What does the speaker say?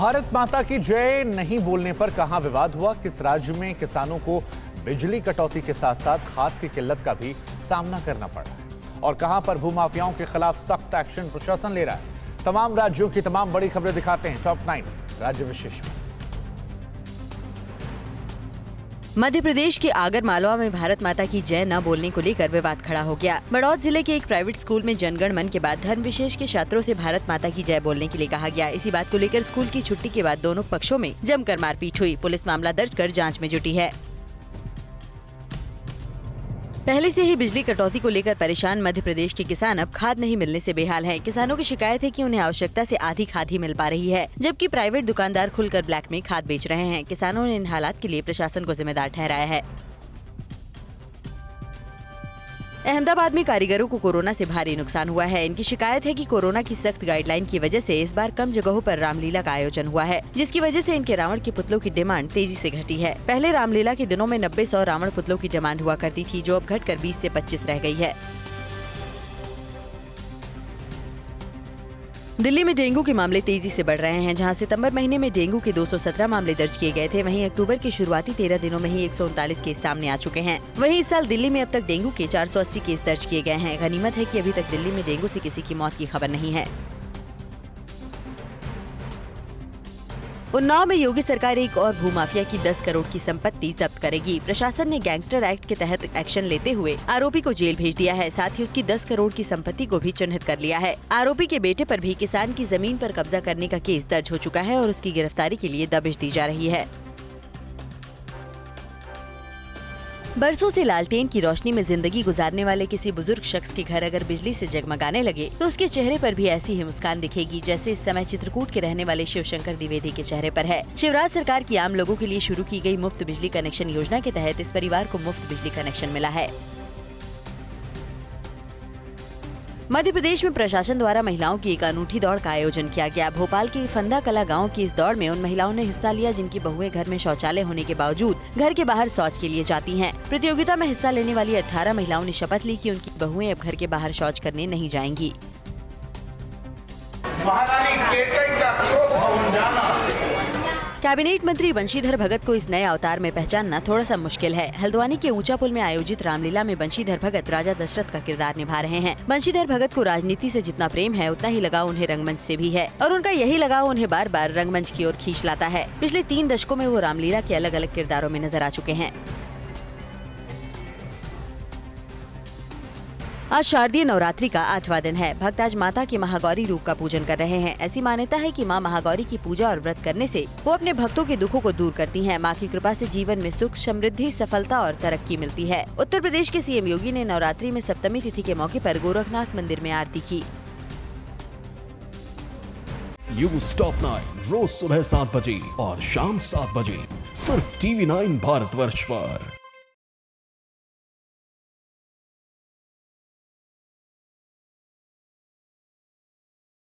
भारत माता की जय नहीं बोलने पर कहां विवाद हुआ, किस राज्य में किसानों को बिजली कटौती के साथ साथ खाद की किल्लत का भी सामना करना पड़ा है और कहां पर भूमाफियाओं के खिलाफ सख्त एक्शन प्रशासन ले रहा है। तमाम राज्यों की तमाम बड़ी खबरें दिखाते हैं टॉप 9 राज्य विशेष में। मध्य प्रदेश के आगर मालवा में भारत माता की जय न बोलने को लेकर विवाद खड़ा हो गया। बड़ौद जिले के एक प्राइवेट स्कूल में जनगण मन के बाद धर्म विशेष के छात्रों से भारत माता की जय बोलने के लिए कहा गया। इसी बात को लेकर स्कूल की छुट्टी के बाद दोनों पक्षों में जमकर मारपीट हुई। पुलिस मामला दर्ज कर जाँच में जुटी है। पहले से ही बिजली कटौती को लेकर परेशान मध्य प्रदेश के किसान अब खाद नहीं मिलने से बेहाल हैं। किसानों की शिकायत है कि उन्हें आवश्यकता से आधी खाद ही मिल पा रही है, जबकि प्राइवेट दुकानदार खुलकर ब्लैक में खाद बेच रहे हैं। किसानों ने इन हालात के लिए प्रशासन को जिम्मेदार ठहराया है। अहमदाबाद में कारीगरों को कोरोना से भारी नुकसान हुआ है। इनकी शिकायत है कि कोरोना की सख्त गाइडलाइन की वजह से इस बार कम जगहों पर रामलीला का आयोजन हुआ है, जिसकी वजह से इनके रावण के पुतलों की डिमांड तेजी से घटी है। पहले रामलीला के दिनों में 90-100 रावण पुतलों की डिमांड हुआ करती थी, जो अब घटकर 20 से 25 रह गई है। दिल्ली में डेंगू के मामले तेजी से बढ़ रहे हैं। जहां सितंबर महीने में डेंगू के 217 मामले दर्ज किए गए थे, वहीं अक्टूबर के शुरुआती 13 दिनों में ही 139 केस सामने आ चुके हैं। वहीं इस साल दिल्ली में अब तक डेंगू के 480 केस दर्ज किए गए हैं। गनीमत है कि अभी तक दिल्ली में डेंगू से किसी की मौत की खबर नहीं है। उन्नाव में योगी सरकार एक और भूमाफिया की 10 करोड़ की संपत्ति जब्त करेगी। प्रशासन ने गैंगस्टर एक्ट के तहत एक्शन लेते हुए आरोपी को जेल भेज दिया है। साथ ही उसकी 10 करोड़ की संपत्ति को भी चिन्हित कर लिया है। आरोपी के बेटे पर भी किसान की जमीन पर कब्जा करने का केस दर्ज हो चुका है और उसकी गिरफ्तारी के लिए दबिश दी जा रही है। बरसों से लालटेन की रोशनी में जिंदगी गुजारने वाले किसी बुजुर्ग शख्स के घर अगर बिजली से जगमगाने लगे तो उसके चेहरे पर भी ऐसी ही मुस्कान दिखेगी जैसे इस समय चित्रकूट के रहने वाले शिवशंकर द्विवेदी के चेहरे पर है। शिवराज सरकार की आम लोगों के लिए शुरू की गई मुफ्त बिजली कनेक्शन योजना के तहत इस परिवार को मुफ्त बिजली कनेक्शन मिला है। मध्य प्रदेश में प्रशासन द्वारा महिलाओं की एक अनूठी दौड़ का आयोजन किया गया। भोपाल के फंदा कला गांव की इस दौड़ में उन महिलाओं ने हिस्सा लिया जिनकी बहुएं घर में शौचालय होने के बावजूद घर के बाहर शौच के लिए जाती हैं। प्रतियोगिता में हिस्सा लेने वाली 18 महिलाओं ने शपथ ली कि उनकी बहुएं अब घर के बाहर शौच करने नहीं जाएंगी। कैबिनेट मंत्री बंशीधर भगत को इस नए अवतार में पहचानना थोड़ा सा मुश्किल है। हल्द्वानी के ऊंचा पुल में आयोजित रामलीला में बंशीधर भगत राजा दशरथ का किरदार निभा रहे हैं। बंशीधर भगत को राजनीति से जितना प्रेम है उतना ही लगाव उन्हें रंगमंच से भी है और उनका यही लगाव उन्हें बार बार रंगमंच की ओर खींच लाता है। पिछले 3 दशकों में वो रामलीला के अलग अलग किरदारों में नजर आ चुके हैं। आज शारदीय नवरात्रि का 8वां दिन है। भक्त आज माता के महागौरी रूप का पूजन कर रहे हैं। ऐसी मान्यता है कि मां महागौरी की पूजा और व्रत करने से वो अपने भक्तों के दुखों को दूर करती हैं। मां की कृपा से जीवन में सुख, समृद्धि, सफलता और तरक्की मिलती है। उत्तर प्रदेश के सीएम योगी ने नवरात्रि में सप्तमी तिथि के मौके पर गोरखनाथ मंदिर में आरती की। न्यूज़ टॉप 9 रोज सुबह 7 बजे और शाम 7 बजे सिर्फ TV9 भारतवर्ष पर।